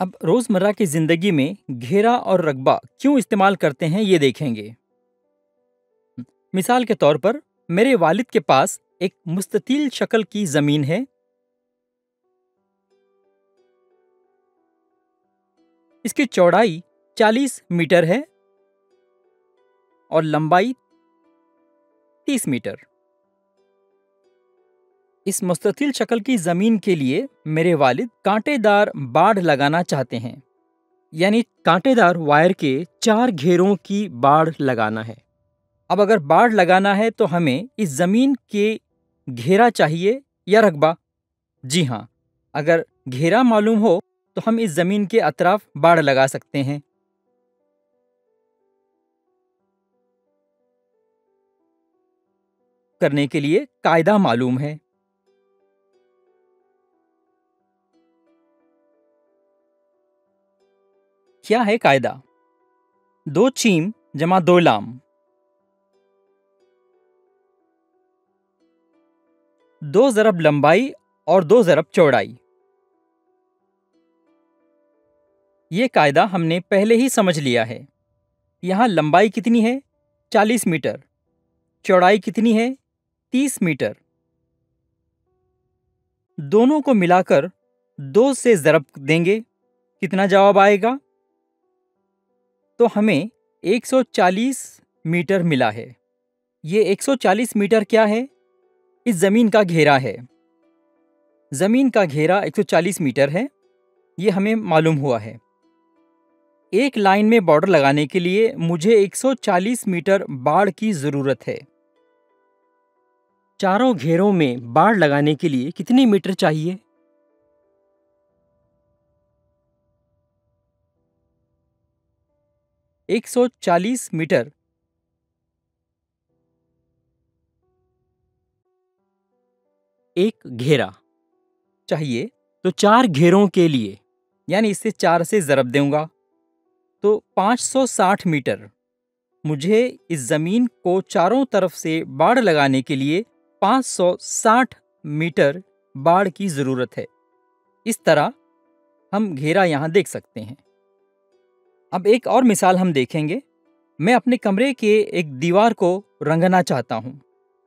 अब रोजमर्रा की जिंदगी में घेरा और रकबा क्यों इस्तेमाल करते हैं ये देखेंगे। मिसाल के तौर पर मेरे वालिद के पास एक मुस्ततील शक्ल की जमीन है। इसकी चौड़ाई 40 मीटर है और लंबाई 30 मीटर। इस मुस्ततील शक्ल की जमीन के लिए मेरे वालिद कांटेदार बाड़ लगाना चाहते हैं, यानी कांटेदार वायर के 4 घेरों की बाड़ लगाना है। अब अगर बाड़ लगाना है तो हमें इस जमीन के घेरा चाहिए या रकबा। जी हाँ, अगर घेरा मालूम हो तो हम इस जमीन के अतराफ बाड़ लगा सकते हैं। करने के लिए कायदा मालूम है। क्या है कायदा? 2 चीम जमा 2 लाम, 2 ज़रब लंबाई और 2 ज़रब चौड़ाई। ये कायदा हमने पहले ही समझ लिया है। यहाँ लंबाई कितनी है? 40 मीटर। चौड़ाई कितनी है? 30 मीटर। दोनों को मिलाकर 2 से ज़रब देंगे, कितना जवाब आएगा? तो हमें 140 मीटर मिला है। ये 140 मीटर क्या है? इस जमीन का घेरा है। जमीन का घेरा 140 मीटर है, ये हमें मालूम हुआ है। एक लाइन में बॉर्डर लगाने के लिए मुझे 140 मीटर बाड़ की जरूरत है। चारों घेरों में बाड़ लगाने के लिए कितनी मीटर चाहिए? एक 140 मीटर एक घेरा चाहिए, तो 4 घेरों के लिए यानी इससे 4 से ज़रब दूंगा तो 560 मीटर। मुझे इस जमीन को चारों तरफ से बाड़ लगाने के लिए 560 मीटर बाड़ की जरूरत है। इस तरह हम घेरा यहां देख सकते हैं। अब एक और मिसाल हम देखेंगे। मैं अपने कमरे के एक दीवार को रंगना चाहता हूं।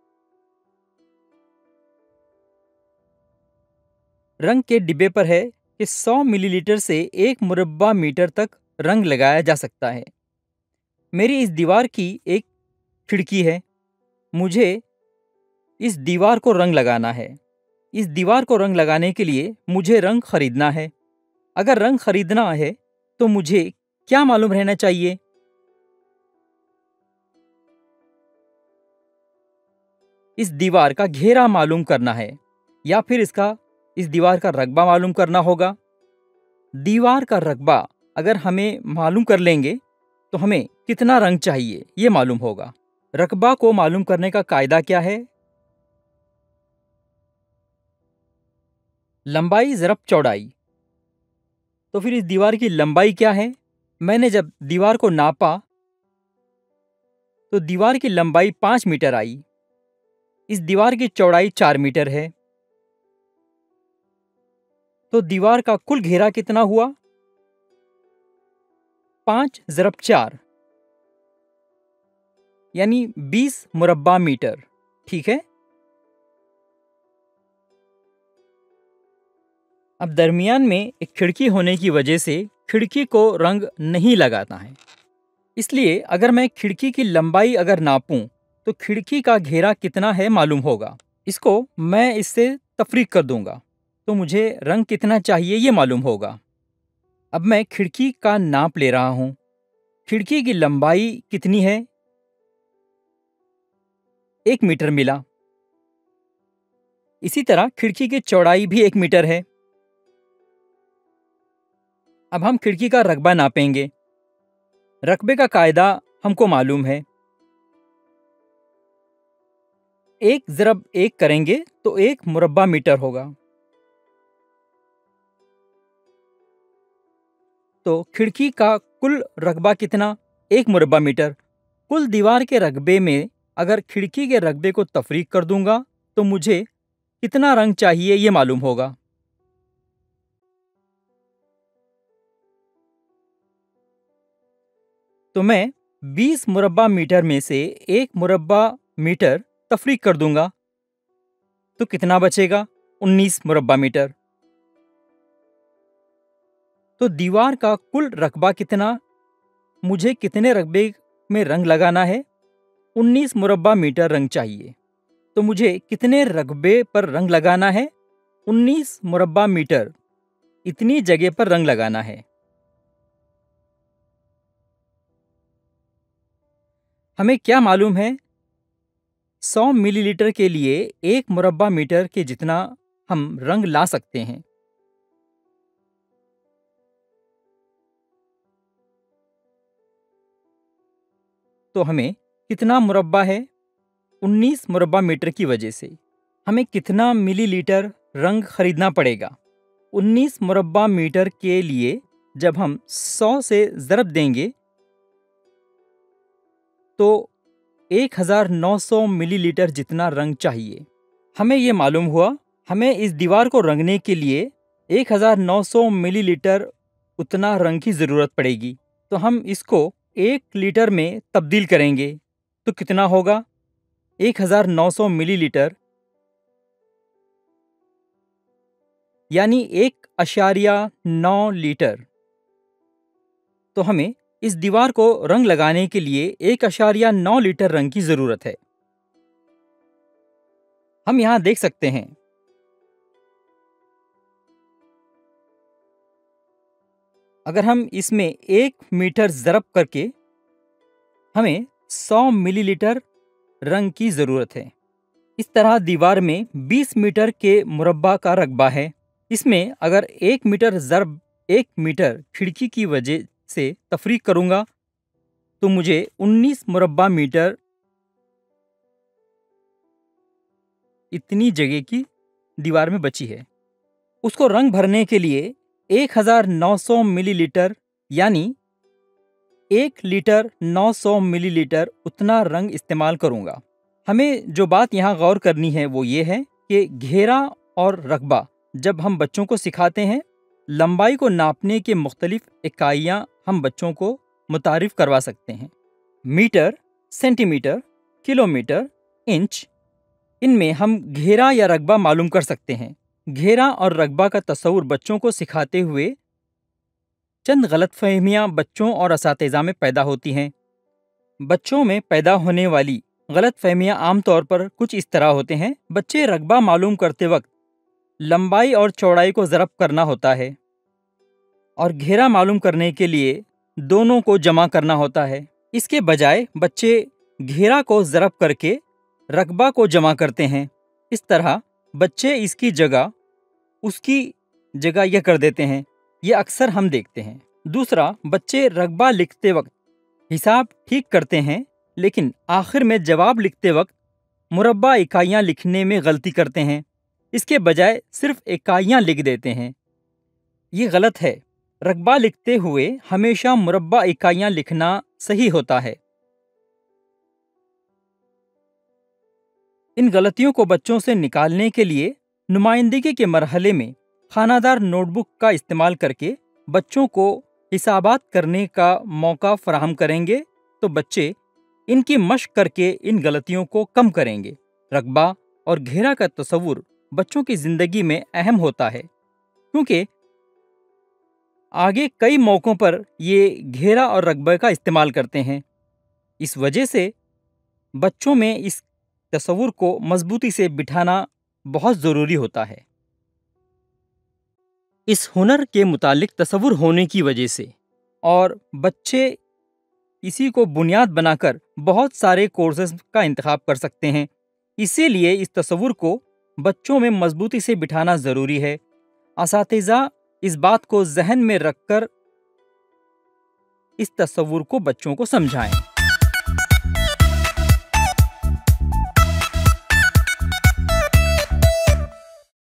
रंग के डिब्बे पर है कि 100 मिलीलीटर से 1 मुरब्बा मीटर तक रंग लगाया जा सकता है। मेरी इस दीवार की एक खिड़की है। मुझे इस दीवार को रंग लगाना है। इस दीवार को रंग लगाने के लिए मुझे रंग खरीदना है। अगर रंग खरीदना है तो मुझे क्या मालूम रहना चाहिए? इस दीवार का घेरा मालूम करना है या फिर इस दीवार का रकबा मालूम करना होगा। दीवार का रकबा अगर हमें मालूम कर लेंगे तो हमें कितना रंग चाहिए ये मालूम होगा। रकबा को मालूम करने का कायदा क्या है? लंबाई ज़रब चौड़ाई। तो फिर इस दीवार की लंबाई क्या है? मैंने जब दीवार को नापा तो दीवार की लंबाई 5 मीटर आई। इस दीवार की चौड़ाई 4 मीटर है। तो दीवार का कुल घेरा कितना हुआ? 5 ज़रब 4 यानी 20 मुरब्बा मीटर। ठीक है। अब दरमियान में एक खिड़की होने की वजह से खिड़की को रंग नहीं लगाना है। इसलिए अगर मैं खिड़की की लंबाई अगर नापूं तो खिड़की का घेरा कितना है मालूम होगा। इसको मैं इससे तफरीक कर दूंगा तो मुझे रंग कितना चाहिए ये मालूम होगा। अब मैं खिड़की का नाप ले रहा हूं। खिड़की की लंबाई कितनी है? 1 मीटर मिला। इसी तरह खिड़की की चौड़ाई भी 1 मीटर है। अब हम खिड़की का रकबा नापेंगे। रकबे का कायदा हमको मालूम है। 1 ज़रब 1 करेंगे तो 1 मुरब्बा मीटर होगा। तो खिड़की का कुल रकबा कितना? 1 मुरब्बा मीटर। कुल दीवार के रकबे में अगर खिड़की के रकबे को तफरीक कर दूंगा तो मुझे कितना रंग चाहिए ये मालूम होगा। तो मैं 20 मुरब्बा मीटर में से 1 मुरब्बा मीटर तफरीक कर दूंगा, तो कितना बचेगा? 19 मुरब्बा मीटर। तो दीवार का कुल रकबा कितना? मुझे कितने रकबे में रंग लगाना है? 19 मुरब्बा मीटर रंग चाहिए, तो मुझे कितने रकबे पर रंग लगाना है? 19 मुरब्बा मीटर, इतनी जगह पर रंग लगाना है। हमें क्या मालूम है? 100 मिलीलीटर के लिए 1 मुरब्बा मीटर के जितना हम रंग ला सकते हैं। तो हमें कितना मुरब्बा है? 19 मुरब्बा मीटर की वजह से हमें कितना मिलीलीटर रंग खरीदना पड़ेगा? 19 मुरब्बा मीटर के लिए जब हम 100 से ज़रब देंगे तो 1900 मिलीलीटर जितना रंग चाहिए। हमें ये मालूम हुआ, हमें इस दीवार को रंगने के लिए 1900 मिलीलीटर उतना रंग की ज़रूरत पड़ेगी। तो हम इसको 1 लीटर में तब्दील करेंगे तो कितना होगा? 1900 मिलीलीटर यानी 1.9 लीटर। तो हमें इस दीवार को रंग लगाने के लिए 1.9 लीटर रंग की जरूरत है। हम यहां देख सकते हैं, अगर हम इसमें 1 मीटर ज़रब करके हमें 100 मिलीलीटर रंग की जरूरत है। इस तरह दीवार में 20 मीटर के मुरब्बा का रकबा है। इसमें अगर 1 मीटर ज़रब 1 मीटर खिड़की की वजह से तफरीक करूंगा तो मुझे 19 मुरब्बा मीटर इतनी जगह की दीवार में बची है। उसको रंग भरने के लिए 1900 मिलीलीटर यानी 1 लीटर 900 मिलीलीटर उतना रंग इस्तेमाल करूंगा। हमें जो बात यहाँ गौर करनी है वो ये है कि घेरा और रकबा जब हम बच्चों को सिखाते हैं, लंबाई को नापने के मुख्तलिफ इकाइयाँ हम बच्चों को मुतारिफ करवा सकते हैं। मीटर, सेंटीमीटर, किलोमीटर, इंच, इनमें हम घेरा या रकबा मालूम कर सकते हैं। घेरा और रकबा का तस्वुर बच्चों को सिखाते हुए चंद गलतफहमियां बच्चों और असातिज़ा में पैदा होती हैं। बच्चों में पैदा होने वाली गलतफहमियां आमतौर पर कुछ इस तरह होते हैं। बच्चे रकबा मालूम करते वक्त लंबाई और चौड़ाई को ज़रब करना होता है और घेरा मालूम करने के लिए दोनों को जमा करना होता है। इसके बजाय बच्चे घेरा को ज़रब करके रकबा को जमा करते हैं। इस तरह बच्चे इसकी जगह उसकी जगह यह कर देते हैं। ये अक्सर हम देखते हैं। दूसरा, बच्चे रकबा लिखते वक्त हिसाब ठीक करते हैं, लेकिन आखिर में जवाब लिखते वक्त मुरब्बा इकाइयाँ लिखने में गलती करते हैं। इसके बजाय सिर्फ इकाइयाँ लिख देते हैं। ये गलत है। रकबा लिखते हुए हमेशा मुरब्बा इकाइयाँ लिखना सही होता है। इन गलतियों को बच्चों से निकालने के लिए नुमाइंदगी के मरहले में खानादार नोटबुक का इस्तेमाल करके बच्चों को हिसाबात करने का मौका फराहम करेंगे तो बच्चे इनकी मश्क करके इन गलतियों को कम करेंगे। रकबा और घेरा का तस्वुर बच्चों की जिंदगी में अहम होता है, क्योंकि आगे कई मौक़ों पर ये घेरा और रकबे का इस्तेमाल करते हैं। इस वजह से बच्चों में इस तस्वुर को मजबूती से बिठाना बहुत ज़रूरी होता है। इस हुनर के मुतालिक तस्वुर होने की वजह से और बच्चे इसी को बुनियाद बनाकर बहुत सारे कोर्सेज का इंतखाब कर सकते हैं। इसीलिए इस तस्वुर को बच्चों में मजबूती से बिठाना ज़रूरी है। असातिज़ा इस बात को जहन में रखकर इस तस्वुर को बच्चों को समझाएं।